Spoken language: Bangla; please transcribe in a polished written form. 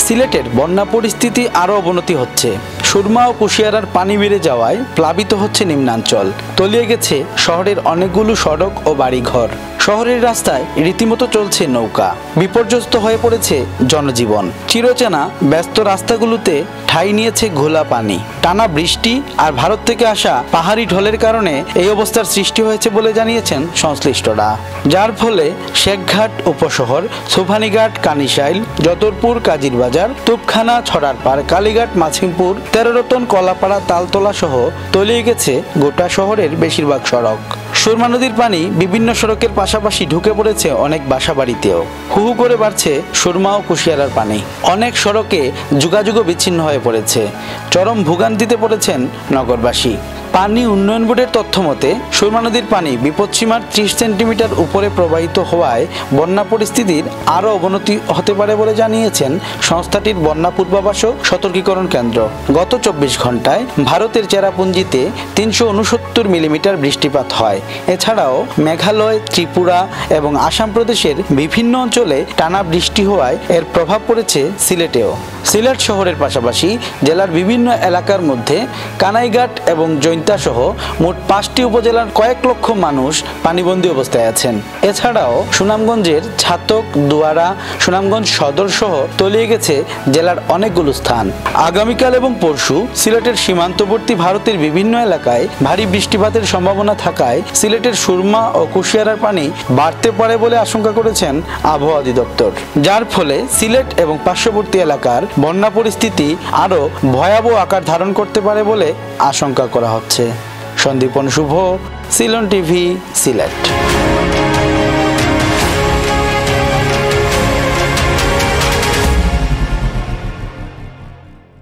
সিলেটের বন্যা পরিস্থিতি আরও অবনতি হচ্ছে। সুরমা ও কুশিয়ারার পানি বেড়ে যাওয়ায় প্লাবিত হচ্ছে নিম্নাঞ্চল। তলিয়ে গেছে শহরের অনেকগুলো সড়ক ও বাড়িঘর। শহরের রাস্তায় রীতিমতো চলছে নৌকা। বিপর্যস্ত হয়ে পড়েছে জনজীবন। চিরচেনা ব্যস্ত রাস্তাগুলোতে ঠাঁই নিয়েছে ঘোলা পানি। টানা বৃষ্টি আর ভারত থেকে আসা পাহাড়ি ঢলের কারণে এই অবস্থার সৃষ্টি হয়েছে বলে জানিয়েছেন সংশ্লিষ্টরা। যার ফলে শেখঘাট উপশহর, সোভানীঘাট, কানিশাইল, যতরপুর, কাজিরবাজার, তুপখানা, ছড়ারপাড়, কালীঘাট, মাছিমপুর, তেরোরতন, কলাপাড়া, তালতলা সহ তলিয়ে গেছে গোটা শহরের বেশিরভাগ সড়ক। সুরমা নদীর পানি বিভিন্ন সড়কের পাশাপাশি ঢুকে পড়েছে অনেক বাসাবাড়িতেও। হু হু করে বাড়ছে সুরমা ও কুশিয়ারার পানি। অনেক সড়কে যোগাযোগও বিচ্ছিন্ন হয়ে পড়েছে। চরম ভোগান্তিতে পড়েছেন নগরবাসী। পানি উন্নয়ন বোর্ডের তথ্য মতে সুরমা নদীর পানি বিপদসীমার 30 সেন্টিমিটার উপরে প্রবাহিত হওয়ায় বন্যা পরিস্থিতির আরও অবনতি হতে পারে বলে জানিয়েছেন সংস্থাটির বন্যা পূর্বাভাস ও সতর্কীকরণ কেন্দ্র। গত 24 ঘন্টায় ভারতের চেরাপুঞ্জিতে 369 মিলিমিটার বৃষ্টিপাত হয়। এছাড়াও মেঘালয়, ত্রিপুরা এবং আসাম প্রদেশের বিভিন্ন অঞ্চলে টানা বৃষ্টি হওয়ায় এর প্রভাব পড়েছে সিলেটেও। সিলেট শহরের পাশাপাশি জেলার বিভিন্ন এলাকার মধ্যে কানাইঘাট এবং জৈন্তা সহ মোট 5টি উপজেলার কয়েক লক্ষ মানুষ পানিবন্দী অবস্থায় আছেন। এছাড়াও সুনামগঞ্জের ছাতক, দুয়ারা, সুনামগঞ্জ সদর সহ তলিয়ে গেছে জেলার অনেকগুলো স্থান। আগামীকাল এবং পরশু সিলেটের সীমান্তবর্তী ভারতের বিভিন্ন এলাকায় ভারী বৃষ্টিপাতের সম্ভাবনা থাকায় সিলেটের সুরমা ও কুশিয়ারার পানি বাড়তে পারে বলে আশঙ্কা করেছেন আবহাওয়া অধিদপ্তর। যার ফলে সিলেট এবং পার্শ্ববর্তী এলাকার বন্যা পরিস্থিতি আরও ভয়াবহ আকার ধারণ করতে পারে বলে আশঙ্কা করা হচ্ছে। সন্দীপন শুভ, সিলন টিভি, সিলেট।